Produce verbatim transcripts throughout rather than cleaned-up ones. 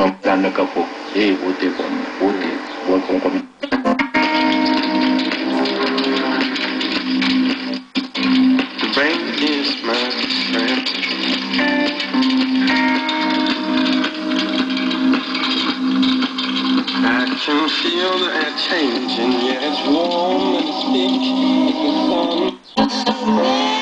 non danno capo e vote con vote vuol con come The rain is my friend. I can feel the air changing, yeah, it's warm and it's big, it's the sun.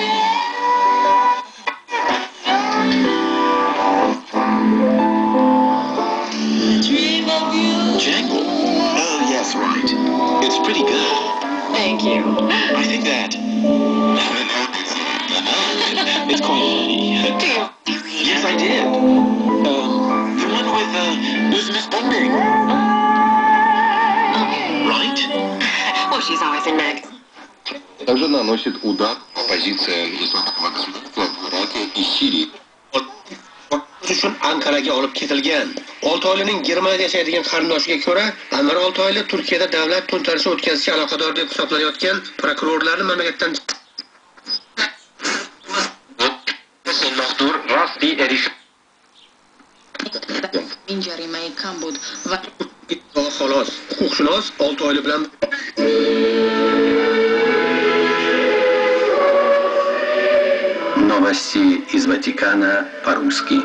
Django? Oh, yes, right. It's pretty good. Thank you. I think that... It's quite funny. Yes, I did. Um, the one with, uh, with Miss Bunting. Right? Well, she's always in Meg. Также наносит удар позициям исламского государства в Ираке и Сирии. Uchun Anqaraga olib ketilgan. Oltoylining Germaniyada yashaydigan qarindoshiga ko'ra, Anvar Oltoyli Turkiyada davlat to'ntarishi o'tkazishga aloqador deb hisoblanayotgan prokurorlarni mamlakatdan Maqdur Rasti erish Injarima Kambud va xolos, huquqshunos Oltoyli bilan Новости из Ватикана по-русски.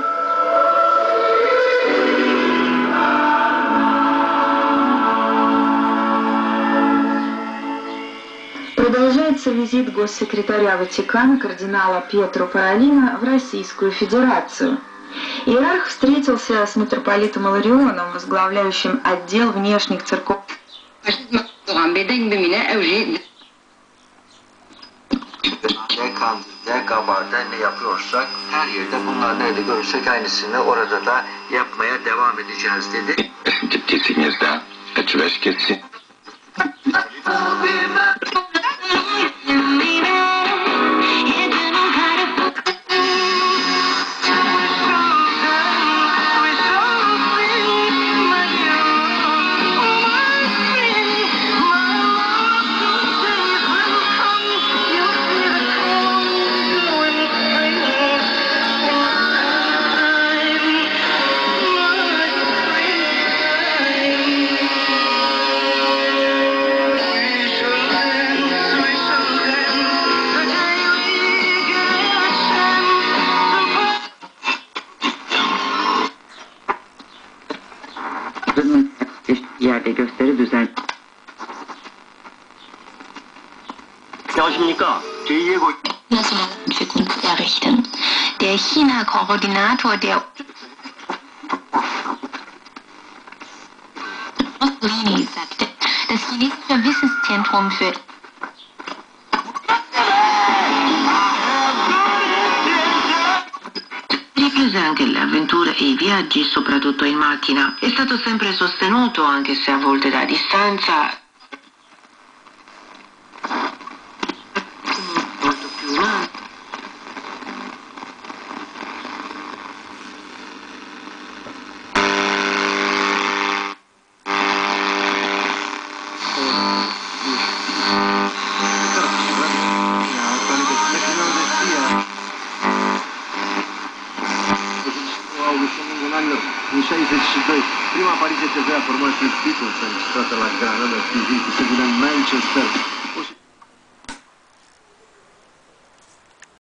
Продолжается визит госсекретаря Ватикана кардинала Пьетро Паролино в Российскую Федерацию. Иерарх встретился с митрополитом Иларионом, возглавляющим отдел внешних церков. Ne kabarda ne yapıyorsak her yerde bunlar nerede görürsek aynısını orada da yapmaya devam edeceğiz dedi. Действительно, человеческий. yerde gösteri düzen. Nationalentwicklung errichten. Der China-Koordinator der Mussolini sagte, das chinesische Wissenszentrum für Anche le avventure e i viaggi, soprattutto in macchina, è stato sempre sostenuto, anche se a volte da distanza, molto più umano. In sessantasei, prima Parigi T V ha formato il titolo, si è registrata la Granada, seguita Manchester.